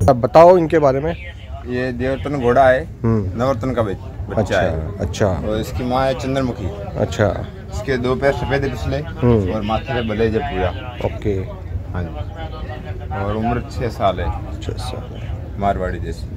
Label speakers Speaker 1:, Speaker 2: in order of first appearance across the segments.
Speaker 1: अब बताओ इनके बारे में।
Speaker 2: ये देवरतन घोड़ा है, नवरतन का बच्चा है।
Speaker 1: अच्छा।
Speaker 2: और इसकी माँ है चंद्रमुखी।
Speaker 1: अच्छा।
Speaker 2: इसके 2 पैर सफेद है पिछले और माथे पे बलेज है पूरा।
Speaker 1: ओके।
Speaker 2: हाँ जी। और उम्र 6 साल है।
Speaker 1: 6 साल।
Speaker 2: मारवाड़ी जैसी।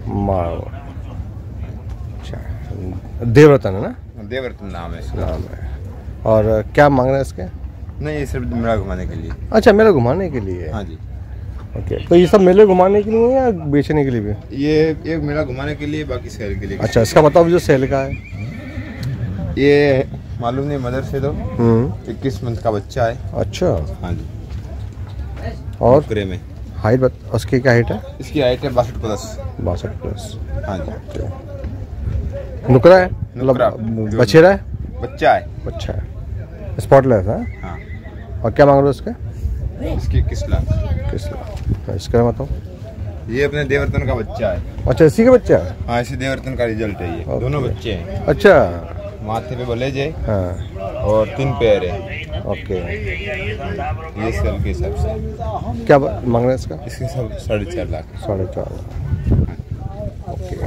Speaker 1: अच्छा, देवरतन है ना?
Speaker 2: देवरतन नाम है इसका।
Speaker 1: नाम है। और क्या मांग रहे हैं इसके?
Speaker 2: नहीं, ये सिर्फ मेला घुमाने के लिए।
Speaker 1: अच्छा, मेला घुमाने के लिए।
Speaker 2: हाँ जी।
Speaker 1: ओके, तो ये सब मेले घुमाने के लिए है या बेचने के लिए भी?
Speaker 2: ये एक मेला घुमाने के लिए, बाकी सेल के लिए।
Speaker 1: अच्छा, इसका बताओ जो सेल का है।
Speaker 2: ये मालूम नहीं, मदर से तो 21 मंथ का बच्चा है।
Speaker 1: अच्छा।
Speaker 2: हाँ जी।
Speaker 1: और
Speaker 2: नुकरे में
Speaker 1: हाइट उसकी क्या हाइट है?
Speaker 2: इसकी हाइट है 62 प्लस।
Speaker 1: 62 प्लस।
Speaker 2: हाँ जी।
Speaker 1: नुकरा है,
Speaker 2: नुकरा।
Speaker 1: बछेरा है?
Speaker 2: बच्चा है।
Speaker 1: बच्चा है, स्पॉटलेस है।
Speaker 2: हाँ।
Speaker 1: और क्या मांग रहे हो इसके?
Speaker 2: इसकी 21 लाख।
Speaker 1: 21 लाख। इसका बताओ।
Speaker 2: ये अपने देवरतन का बच्चा है।
Speaker 1: अच्छा, इसी का बच्चा है?
Speaker 2: हाँ, इसी देवरतन का रिजल्ट है ये। दोनों बच्चे हैं।
Speaker 1: अच्छा।
Speaker 2: माथे पे बलेज है।
Speaker 1: हाँ।
Speaker 2: और 3 पैर है।
Speaker 1: ओके।
Speaker 2: ये सेल के हिसाब से
Speaker 1: क्या मांग रहे हैं इसका?
Speaker 2: इसके सब 4.5 लाख।
Speaker 1: 4.5 लाख। ओके।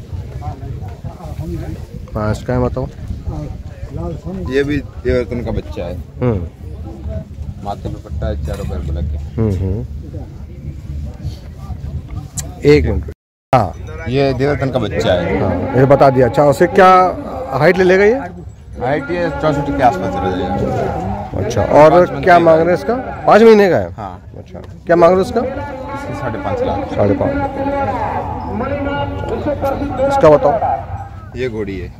Speaker 1: हाँ, इसका बताओ।
Speaker 2: ये भी देवरतन का बच्चा है। माथे पे पट्टा है, चारों पैर ब्लैक है।
Speaker 1: एक मिनट। हाँ,
Speaker 2: ये देवरतन का बच्चा है।
Speaker 1: हाँ, ये बता दिया। अच्छा, उसे क्या हाइट ले लेगा ये?
Speaker 2: हाइट ये 64 के आसपास चला जाएगा।
Speaker 1: अच्छा, और क्या मांग रहे हैं इसका? 5 महीने का है?
Speaker 2: हाँ।
Speaker 1: अच्छा, क्या मांग रहे हो इसका?
Speaker 2: इसके 5.5 लाख।
Speaker 1: 5.5। इसका बताओ।
Speaker 2: ये घोड़ी है।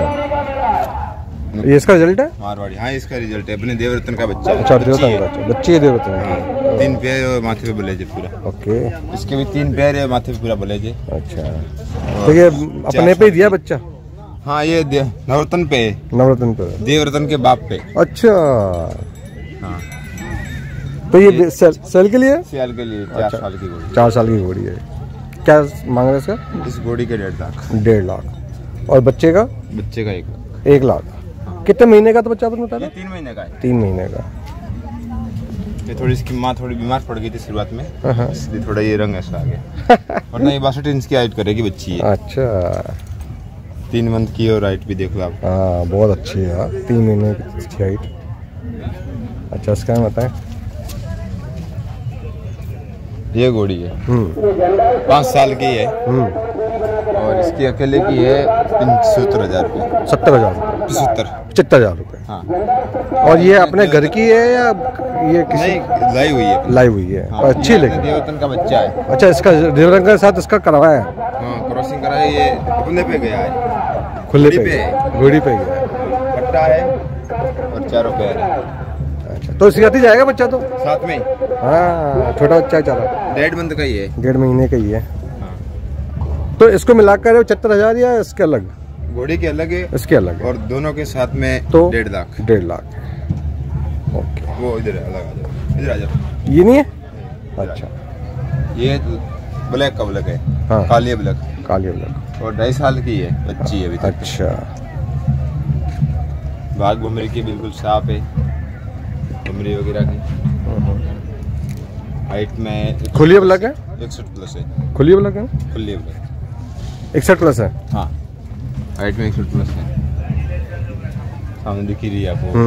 Speaker 1: ये इसका रिजल्ट है?
Speaker 2: मारवाड़ी। हाँ, इसका रिजल्ट है, अपने देवरतन का बच्चा।
Speaker 1: अच्छा, देवरतन का बच्चा। बच्ची है देवरतन की।
Speaker 2: 3 पैर और माथे पे बलेज है पूरा।
Speaker 1: ओके।
Speaker 2: इसके भी 3 पैर है, माथे पे पूरा बलेज है।
Speaker 1: अच्छा, तो ये अपने पे ही दिया बच्चा?
Speaker 2: हाँ, ये नवरतन पे।
Speaker 1: नवरतन पे,
Speaker 2: देवरतन के बाप पे।
Speaker 1: अच्छा।
Speaker 2: हाँ।
Speaker 1: तो ये सेल के लिए?
Speaker 2: सेल के लिए। 4 साल की घोड़ी।
Speaker 1: 4 साल की घोड़ी है। क्या मांग रहे हैं इसका?
Speaker 2: इस घोड़ी के 1.5 लाख।
Speaker 1: 1.5 लाख। और बच्चे का?
Speaker 2: बच्चे का 1 लाख।
Speaker 1: 1 लाख। कितने महीने का तो बच्चा आपने बताया?
Speaker 2: 3 महीने का है।
Speaker 1: 3 महीने का।
Speaker 2: ये थोड़ी इसकी माँ थोड़ी बीमार पड़ गई थी शुरुआत में, इसलिए थोड़ा ये रंग ऐसा आ गया। वरना ये 62 इंच की हाइट करेगी बच्ची है।
Speaker 1: अच्छा।
Speaker 2: 3 मंथ की और हाइट भी देखो आप।
Speaker 1: हाँ, बहुत अच्छी है। 3 महीने की हाइट। अच्छा, इसका बताएं।
Speaker 2: ये घोड़ी है। 5 साल की है। और इसकी अकेले की है 75,000 रुपये।
Speaker 1: 70,000? 75,000 रुपये।
Speaker 2: हाँ।
Speaker 1: और ये अपने घर की है या ये किसी?
Speaker 2: नहीं, लाई हुई है।
Speaker 1: लाई हुई है।
Speaker 2: हाँ,
Speaker 1: अच्छी लगी।
Speaker 2: देवरतन का बच्चा है।
Speaker 1: अच्छा, इसका देवरतन के साथ इसका करवाया है?
Speaker 2: हाँ, क्रॉसिंग करा है। ये खुले पे गया है।
Speaker 1: खुले पे? घोड़ी पे गया है।
Speaker 2: पट्टा है और चारों पैर है।
Speaker 1: अच्छा, तो इसके साथ ही जाएगा बच्चा तो?
Speaker 2: साथ में।
Speaker 1: हाँ, छोटा बच्चा चला।
Speaker 2: 1.5 मंथ का ही है।
Speaker 1: 1.5 महीने का ही है। तो इसको मिलाकर 75,000 या इसके अलग?
Speaker 2: घोड़ी के अलग है,
Speaker 1: इसके अलग है।
Speaker 2: और दोनों के साथ में
Speaker 1: तो
Speaker 2: 1.5 लाख।
Speaker 1: 1.5 लाख। ओके।
Speaker 2: वो इधर अलग आ जाओ, इधर आ जाओ।
Speaker 1: ये नहीं है? अच्छा।
Speaker 2: ये ब्लैक का ब्लैक है।
Speaker 1: हाँ।
Speaker 2: काली ब्लैक।
Speaker 1: काली ब्लैक।
Speaker 2: और 2.5 साल की है, बच्ची है अभी तक।
Speaker 1: अच्छा।
Speaker 2: भाग भुमरी की बिल्कुल साफ है, भुमरी वगैरह की। हाइट में
Speaker 1: खुली ब्लैक है?
Speaker 2: 61 प्लस है।
Speaker 1: खुली ब्लैक है?
Speaker 2: खुली ब्लैक।
Speaker 1: 61 प्लस है?
Speaker 2: हाँ, हाइट में 61 प्लस है। सामने दिख ही रही है आपको।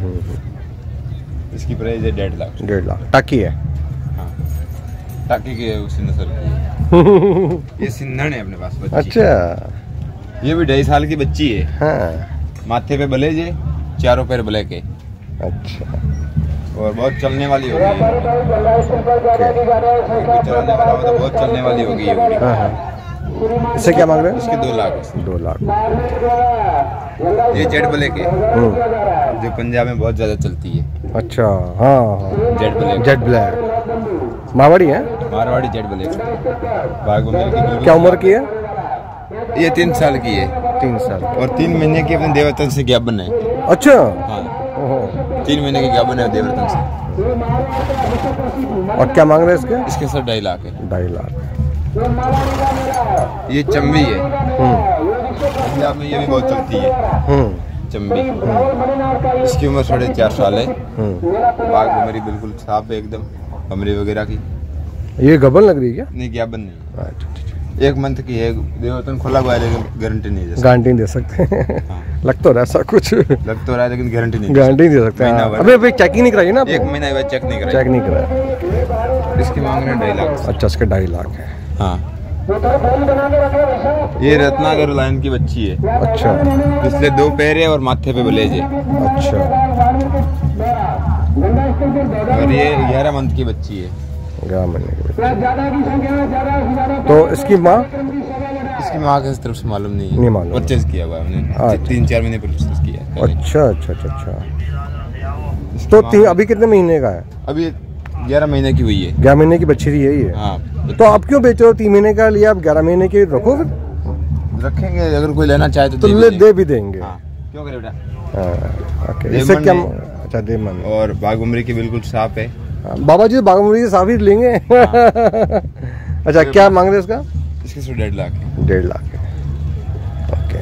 Speaker 2: इसकी प्राइस है 1.5 लाख।
Speaker 1: 1.5 लाख। टाकी है?
Speaker 2: हाँ, टाकी की है, उसी नस्ल की है। ये सिंधन है अपने पास बच्ची।
Speaker 1: अच्छा।
Speaker 2: ये भी 2.5 साल की बच्ची है।
Speaker 1: हाँ।
Speaker 2: माथे पे बलेज है, चारों पैर ब्लैक है।
Speaker 1: अच्छा।
Speaker 2: और बहुत चलने वाली होगी। चलाने वाला हो तो बहुत चलने वाली होगी ये घोड़ी।
Speaker 1: हाँ। इससे क्या मांग रहे हैं?
Speaker 2: इसके 2 लाख।
Speaker 1: 2 लाख।
Speaker 2: ये जेड ब्लैक है, जो पंजाब में बहुत ज्यादा चलती है।
Speaker 1: अच्छा। हाँ।
Speaker 2: जेड ब्लैक।
Speaker 1: जेड ब्लैक मारवाड़ी है?
Speaker 2: मारवाड़ी जेड ब्लैक। बाग बंगाल की।
Speaker 1: क्या उम्र की है?
Speaker 2: ये 3 साल की है।
Speaker 1: 3 साल।
Speaker 2: और 3 महीने की अपने देवरतन से ज्ञापन है।
Speaker 1: अच्छा।
Speaker 2: हाँ, 3 महीने की ज्ञापन है देवरतन से।
Speaker 1: और क्या मांग रहे हैं इसके?
Speaker 2: इसके सर 2.5 लाख है।
Speaker 1: 2.5 लाख।
Speaker 2: ये चंबी है। पंजाब में ये भी बहुत चलती है। चंबी। इसकी उम्र 4.5 साल है। बाग भुमरी बिल्कुल साफ है एकदम, भमरी वगैरह की।
Speaker 1: ये गबन लग रही है क्या?
Speaker 2: नहीं ज्ञापन नहीं,
Speaker 1: अच्छा,
Speaker 2: 1 मंथ की है। देवरतन खुला हुआ है लेकिन गारंटी नहीं दे
Speaker 1: गारंटी दे सकते हैं।
Speaker 2: हाँ।
Speaker 1: लग तो रहा है ऐसा कुछ,
Speaker 2: लग तो रहा है लेकिन गारंटी नहीं
Speaker 1: गारंटी नहीं दे सकते।
Speaker 2: महीना
Speaker 1: हाँ।
Speaker 2: भर।
Speaker 1: अबे भाई चेक ही नहीं कराई ना?
Speaker 2: 1 महीना हुआ चेक नहीं
Speaker 1: चेक
Speaker 2: कराया।
Speaker 1: नहीं कराया।
Speaker 2: इसकी मांग रहे 2.5 लाख।
Speaker 1: अच्छा, इसके 2.5 लाख है।
Speaker 2: हाँ, ये रत्नागर लाइन की बच्ची है।
Speaker 1: अच्छा
Speaker 2: पिछले 2 पैर है और माथे पे ब्लेज है।
Speaker 1: अच्छा,
Speaker 2: और ये 11 मंथ की बच्ची है।
Speaker 1: 11 महीने की बच्ची। तो इसकी माँ?
Speaker 2: इसकी माँ के तरफ से मालूम नहीं है।
Speaker 1: नहीं मालूम।
Speaker 2: परचेज किया हुआ है
Speaker 1: अच्छा।
Speaker 2: हमने, 3-4 महीने परचेज किया है पहले।
Speaker 1: अच्छा अच्छा अच्छा अच्छा।
Speaker 2: इसकी
Speaker 1: तो
Speaker 2: माँ-
Speaker 1: अभी कितने महीने का है?
Speaker 2: अभी 11 महीने की हुई है।
Speaker 1: 11 महीने की बच्ची थी ये।
Speaker 2: हाँ,
Speaker 1: तो आप क्यों बेच रहे हो? 3 महीने का लिया, आप 11 महीने के रखो फिर।
Speaker 2: रखेंगे अगर कोई लेना चाहे तो
Speaker 1: तो दे भी देंगे।
Speaker 2: हाँ, क्यों करे बेटा।
Speaker 1: हाँ, ओके।
Speaker 2: देमन
Speaker 1: इससे क्या?
Speaker 2: है।
Speaker 1: अच्छा, देमन।
Speaker 2: और बाग उमरी की बिल्कुल साफ है।
Speaker 1: हाँ, बाबा जी बागमरी से साफ ही लेंगे। अच्छा, क्या मांग रहे हैं इसका?
Speaker 2: इसके सिर्फ 1.5 लाख है।
Speaker 1: 1.5 लाख है। ओके।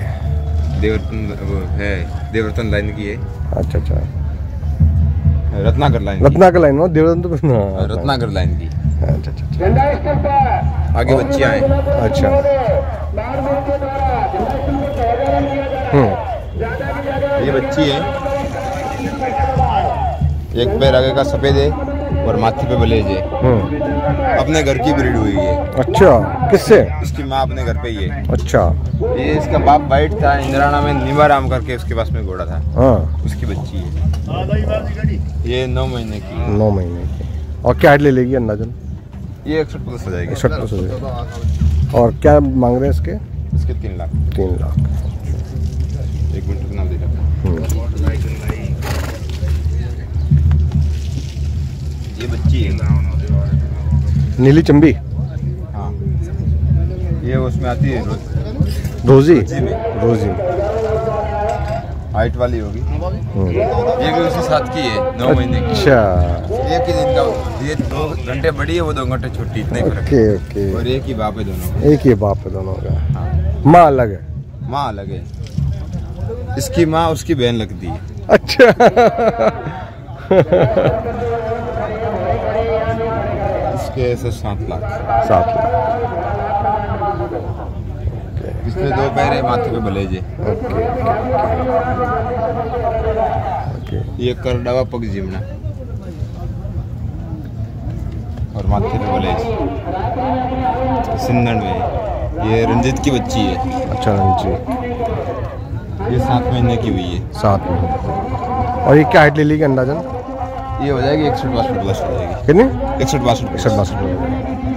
Speaker 2: देवरतन लाइन की है।
Speaker 1: अच्छा अच्छा,
Speaker 2: रत्नागर लाइन की।
Speaker 1: रत्नाकर लाइन में देवरतन तो हाँ,
Speaker 2: रत्नागर लाइन की।
Speaker 1: अच्छा अच्छा अच्छा।
Speaker 2: आगे बच्चियां हैं।
Speaker 1: अच्छा।
Speaker 2: ये बच्ची है, एक पैर आगे का सफेद है और माथे पे ब्लेज है। अपने घर की ब्रीड हुई है।
Speaker 1: अच्छा, किससे?
Speaker 2: इसकी माँ अपने घर पे ही है।
Speaker 1: अच्छा।
Speaker 2: ये इसका बाप वाइट था, इंदिराना में निवाराम करके उसके पास में घोड़ा था,
Speaker 1: हाँ,
Speaker 2: उसकी बच्ची है। ये 9 महीने की है।
Speaker 1: 9 महीने की। और क्या हाइट ले लेगी अंदाजन?
Speaker 2: ये 61 प्लस हो जाएगी।
Speaker 1: 61 प्लस हो जाएगी। और क्या मांग रहे हैं इसके?
Speaker 2: इसके 3 लाख।
Speaker 1: 3 लाख।
Speaker 2: 1 मिनट रुकना दे रहा। ये बच्ची है।
Speaker 1: नीली चंबी?
Speaker 2: हाँ, ये उसमें आती है
Speaker 1: रोजी?
Speaker 2: रोजी में।
Speaker 1: रोजी।
Speaker 2: हाइट वाली होगी। ये भी उसी साथ की है, 9 महीने की।
Speaker 1: अच्छा,
Speaker 2: एक ही दिन का, ये 2 घंटे बड़ी है, वो 2 घंटे छोटी, इतने ही फर्क
Speaker 1: ओके
Speaker 2: है।
Speaker 1: ओके।
Speaker 2: और एक ही बाप है दोनों का।
Speaker 1: एक ही बाप है दोनों का।
Speaker 2: हाँ,
Speaker 1: माँ अलग है?
Speaker 2: माँ अलग है। इसकी माँ उसकी बहन लगती है।
Speaker 1: अच्छा।
Speaker 2: इसके ऐसे 7 लाख।
Speaker 1: 7 लाख।
Speaker 2: पिछले 2 पैर है, माथे पे ब्लेज है।
Speaker 1: Okay okay.
Speaker 2: ये करडावा पग जिमना और माथे पे ब्लेज। सिंधन में है। ये रंजित की बच्ची है।
Speaker 1: अच्छा रंजी।
Speaker 2: ये 7 महीने की हुई है।
Speaker 1: 7 में। और ये क्या हाइट ले लेगी अंदाजन?
Speaker 2: ये हो जाएगी 61-62 प्लस हो जाएगी।
Speaker 1: कितनी?
Speaker 2: 61-62 प्लस।
Speaker 1: 61-62।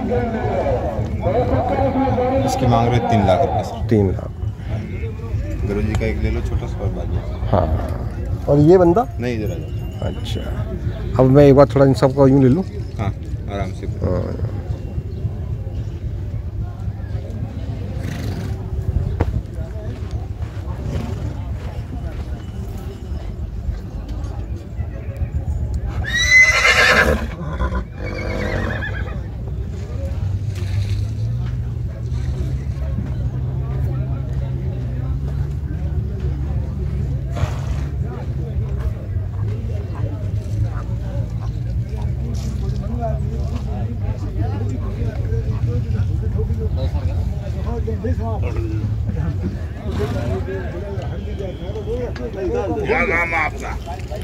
Speaker 2: इसकी मांग रहे 3 लाख रुपये सर।
Speaker 1: 3 लाख।
Speaker 2: गुरु जी का एक ले लो छोटा सा और बाद में।
Speaker 1: हाँ। और ये बंदा?
Speaker 2: नहीं इधर आ जाओ।
Speaker 1: अच्छा, अब मैं एक बार थोड़ा इन सबका यूँ ले लूँ।
Speaker 2: हाँ, आराम से।
Speaker 3: क्या नाम है आपका?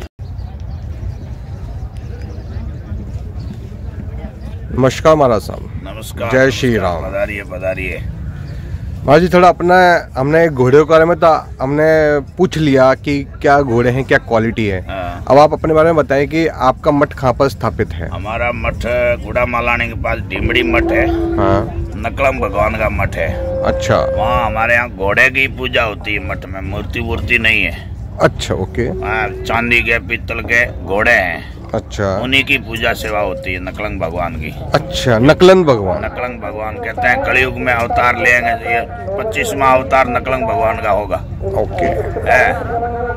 Speaker 1: नमस्कार महाराज साहब।
Speaker 3: नमस्कार।
Speaker 1: जय श्री राम।
Speaker 3: पधारिए पधारिए।
Speaker 1: महाराज जी, थोड़ा अपना हमने घोड़े के बारे में तो हमने पूछ लिया कि क्या घोड़े हैं, क्या क्वालिटी है।
Speaker 3: हाँ।
Speaker 1: अब आप अपने बारे में बताएं कि आपका मठ कहाँ पर स्थापित है?
Speaker 3: हमारा मठ गुड़ा मालानी के पास डिमड़ी मठ है।
Speaker 1: हाँ।
Speaker 3: नकलम भगवान का मठ है।
Speaker 1: अच्छा।
Speaker 3: वहाँ हमारे यहाँ घोड़े की पूजा होती है। मठ में मूर्ति वूर्ति नहीं है।
Speaker 1: अच्छा, ओके।
Speaker 3: वहाँ चांदी के पीतल के घोड़े हैं,
Speaker 1: अच्छा।
Speaker 3: उन्हीं की पूजा सेवा होती है नकलंग भगवान की।
Speaker 1: अच्छा, नकलन भगवान।
Speaker 3: नकलंग भगवान कहते हैं कलयुग में अवतार लेंगे। ये 25वां अवतार नकलंग भगवान का होगा।
Speaker 1: ओके।
Speaker 3: है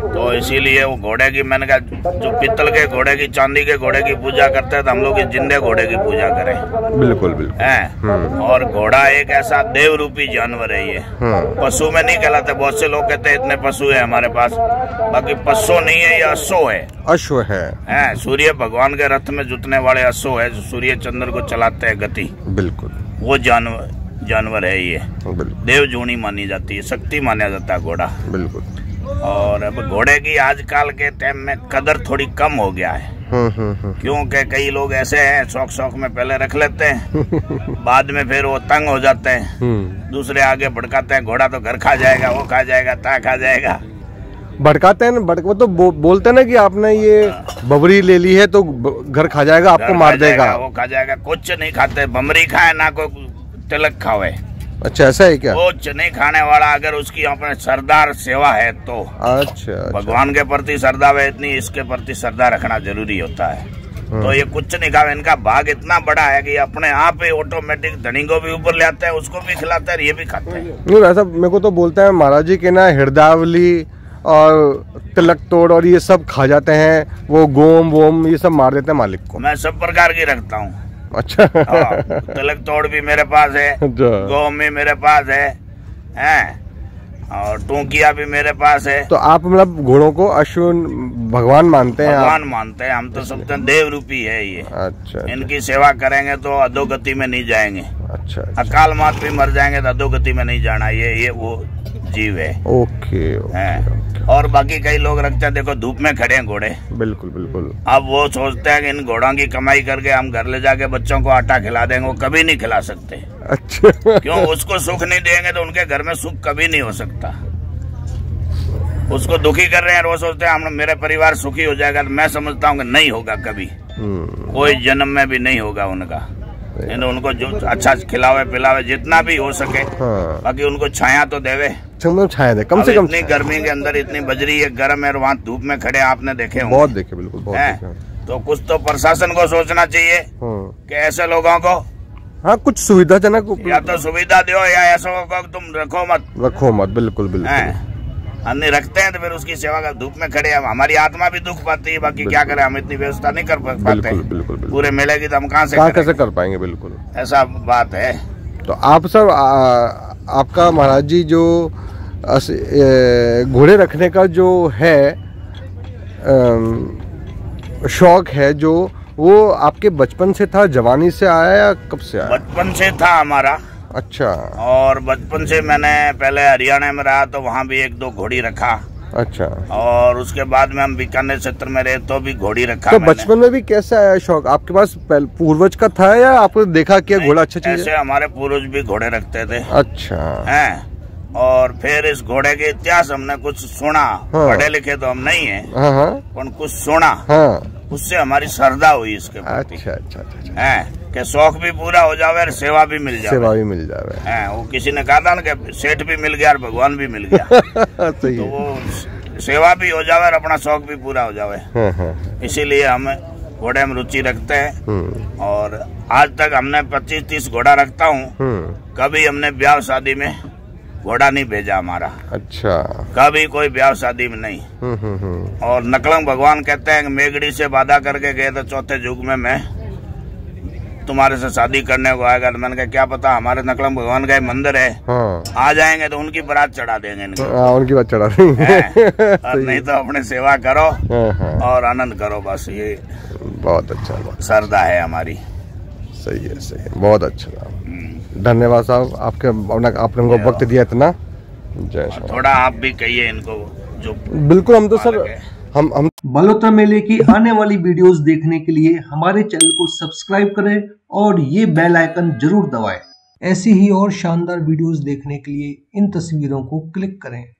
Speaker 3: तो इसीलिए वो घोड़े की, मैंने कहा जो पीतल के घोड़े की, चांदी के घोड़े की पूजा करते हैं तो हम लोग इस जिंदे घोड़े की पूजा करें।
Speaker 1: बिल्कुल बिल्कुल
Speaker 3: है। और घोड़ा एक ऐसा देव रूपी जानवर है। ये पशु में नहीं कहलाते। बहुत से लोग कहते हैं इतने पशु है हमारे पास, बाकी पशु नहीं है, ये अश्व है।
Speaker 1: अश्व है।
Speaker 3: सूर्य भगवान के रथ में जुतने वाले अश्व है, जो सूर्य चंद्र को चलाते हैं गति।
Speaker 1: बिल्कुल
Speaker 3: वो जानवर है ये। देव जूनी मानी जाती है, शक्ति माना जाता है घोड़ा।
Speaker 1: बिल्कुल।
Speaker 3: और अब घोड़े की आजकल के टाइम में कदर थोड़ी कम हो गया है। क्योंकि कई लोग ऐसे हैं शौक में पहले रख लेते हैं, बाद में फिर वो तंग हो जाते हैं, दूसरे आगे भड़काते हैं, घोड़ा तो घर खा जाएगा, वो खा जाएगा, ता खा जाएगा।
Speaker 1: भड़काते हैं ना, वो तो बोलते हैं ना कि आपने ये बबरी ले ली है तो घर खा जाएगा, आपको मार देगा,
Speaker 3: वो खा जाएगा। कुछ नहीं खाते, बमरी खाए ना कोई तिलक खावे।
Speaker 1: अच्छा, ऐसा है क्या?
Speaker 3: कुछ नहीं खाने वाला, अगर उसकी अपने सरदार सेवा है तो।
Speaker 1: अच्छा।
Speaker 3: भगवान के प्रति श्रद्धा है इतनी, इसके प्रति श्रद्धा रखना जरूरी होता है। तो ये कुछ नहीं खावे। इनका भाग इतना बड़ा है कि अपने आप ही ऑटोमेटिक धनी को भी ऊपर ले आते हैं, उसको भी खिलाते हैं, ये भी खाते हैं।
Speaker 1: नहीं, वैसा मेरे को तो बोलते हैं महाराज जी के ना, हृदयावली और तिलक तोड़ और ये सब खा जाते हैं, वो गोम वोम ये सब मार देते हैं मालिक को।
Speaker 3: मैं सब प्रकार की रखता हूँ।
Speaker 1: अच्छा।
Speaker 3: तिलक तोड़ भी मेरे पास है, गोम भी मेरे पास है, और टूकिया भी मेरे पास है।
Speaker 1: तो आप मतलब घोड़ों को अश्व भगवान मानते हैं?
Speaker 3: भगवान मानते हैं हम तो, सब देव रूपी है ये।
Speaker 1: अच्छा।
Speaker 3: इनकी सेवा करेंगे तो अधोगति में नहीं जाएंगे।
Speaker 1: अच्छा।
Speaker 3: अकाल मात भी मर जाएंगे तो अधोगति में नहीं जाना। ये वो जीव है।
Speaker 1: ओके।
Speaker 3: और बाकी कई लोग रखते हैं, देखो धूप में खड़े हैं घोड़े।
Speaker 1: बिल्कुल बिल्कुल।
Speaker 3: अब वो सोचते हैं कि इन घोड़ों की कमाई करके हम घर ले जाके बच्चों को आटा खिला देंगे, वो कभी नहीं खिला सकते।
Speaker 1: अच्छा।
Speaker 3: क्यों? उसको सुख नहीं देंगे तो उनके घर में सुख कभी नहीं हो सकता। उसको दुखी कर रहे हैं, वो सोचते हैं हम मेरा परिवार सुखी हो जाएगा। मैं समझता हूँ कि नहीं होगा कभी, कोई जन्म में भी नहीं होगा उनका। उनको जो अच्छा खिलावे पिलावे जितना भी हो सके, बाकी उनको छाया तो देवे,
Speaker 1: छाया दे कम से कम।
Speaker 3: इतनी गर्मी के अंदर इतनी बजरी है, गर्म है, वहाँ धूप में खड़े आपने देखे होंगे।
Speaker 1: बहुत देखे, बिल्कुल बहुत देखे।
Speaker 3: तो कुछ तो प्रशासन को सोचना चाहिए कि ऐसे लोगों को
Speaker 1: कुछ सुविधाजनक,
Speaker 3: या तो सुविधा दो या ऐसा को तुम रखो मत।
Speaker 1: बिल्कुल बिल्कुल।
Speaker 3: अन्य रखते हैं तो फिर उसकी सेवा का धूप में खड़े हैं, हमारी आत्मा भी दुख पाती है। बाकी क्या करें, हम इतनी व्यवस्था नहीं कर पाते।
Speaker 1: बिल्कुल।
Speaker 3: पूरे मेले की तो हम कहाँ से
Speaker 1: कर पाएंगे। बिल्कुल
Speaker 3: ऐसा बात है।
Speaker 1: तो आप सर, आपका महाराज जी जो घोड़े रखने का जो है शौक है, जो वो आपके बचपन से था, जवानी से आया या कब से आया?
Speaker 3: बचपन से था हमारा।
Speaker 1: अच्छा।
Speaker 3: और बचपन से मैंने पहले हरियाणा में रहा तो वहाँ भी एक दो घोड़ी रखा।
Speaker 1: अच्छा। और
Speaker 3: उसके बाद में हम बीकानेर क्षेत्र में रहे तो भी घोड़ी रखा।
Speaker 1: तो बचपन में भी कैसे आया शौक? आपके पास पूर्वज का था या आपने देखा कि घोड़ा अच्छा चीज है?
Speaker 3: ऐसे हमारे पूर्वज भी घोड़े रखते थे।
Speaker 1: अच्छा
Speaker 3: है। और फिर इस घोड़े के इतिहास हमने कुछ सुना। पढ़े लिखे तो हम नहीं है, पर कुछ सुना, उससे हमारी श्रद्धा हुई इसके प्रति। अच्छा। है कि शौक भी पूरा हो जावे और सेवा भी मिल जावे। है, वो किसी ने कहा था ना कि सेठ भी मिल गया और भगवान भी मिल गया।
Speaker 1: सही
Speaker 3: तो वो सेवा भी हो जावे और अपना शौक भी पूरा हो जावे। इसीलिए हम घोड़े में रुचि रखते हैं। और आज तक हमने 25-30 घोड़ा रखता हूँ। कभी हमने ब्याह शादी में घोड़ा नहीं भेजा हमारा। अच्छा। कभी कोई ब्याह शादी में नहीं। और नकलंग भगवान कहते हैं कि मेघड़ी से वादा करके गए तो चौथे युग में मैं तुम्हारे से शादी करने को आएगा। तो मैंने कहा क्या पता, हमारे नकलंग भगवान का मंदिर है, आ जाएंगे तो उनकी बारात चढ़ा देंगे
Speaker 1: उनकी बात चढ़ा देंगे।
Speaker 3: और नहीं तो अपने सेवा करो और आनंद करो, बस ये
Speaker 1: बहुत अच्छा
Speaker 3: श्रद्धा है हमारी।
Speaker 1: सही है, बहुत अच्छा। धन्यवाद साहब, आपने हमको वक्त दिया इतना। जय श्री।
Speaker 3: थोड़ा आप भी कहिए इनको जो।
Speaker 1: बिल्कुल, हम तो सर हम
Speaker 4: बालोतरा मेले की आने वाली वीडियोस देखने के लिए हमारे चैनल को सब्सक्राइब करें और ये बेल आइकन जरूर दबाएं। ऐसी ही और शानदार वीडियोस देखने के लिए इन तस्वीरों को क्लिक करें।